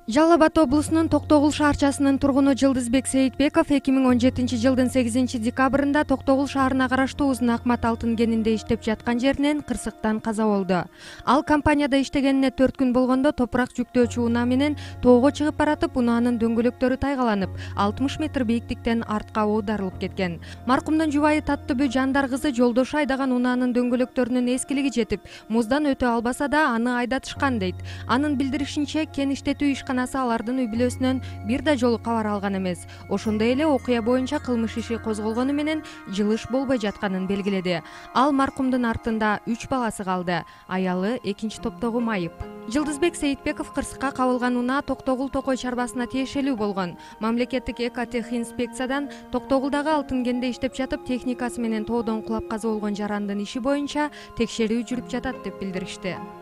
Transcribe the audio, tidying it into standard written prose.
Жалал Абад облусунун Токтогул шаарчасынын тургуну Жылдызбек Сейитбеков 2017 жылдын 8 декабрында Токтогул шаарына караштуу Узун Акмат алтын кенинде иштеп жаткан жеринен кырсыктан каза болду. Ал компанияда иштегенине 4 күн болгондо топурак жүктөөчү унаа менен тоого чыгып баратып, унаанын дөңгөлөктөрү тайгаланып, 60 метр бийиктиктен артка оодарылып кеткен. Маркумдун жубайы Таттыбү Жандар кызы жолдошу айдаган унаанын дөңгөлөктөрүнүн эскилиги жетип, муздан өтө албаса да аны айдатышкан дейт. Анын билдиришинче, кен иштетүү ишканасы алардын үй бүлөсүнөн бир да жолу кабар алган эмес. Ошондой эле окуя боюнча кылмыш иши козголгону менен жылыш болбой жатканын белгиледи. Ал маркумдун артында 3 баласы калды. Аялы экинчи топтогу майып. Жылдызбек Сейитбеков кырсыкка кабылган унаа Токтогул Токой чарбасына тиешелүү болгон. Мамлекеттик экотехинспекциядан Токтогулдагы алтын кенде иштеп жатып, техникасы менен тоодон кулап каза болгон жарандын иши боюнча текшерүү жүрүп жатат деп билдиришти.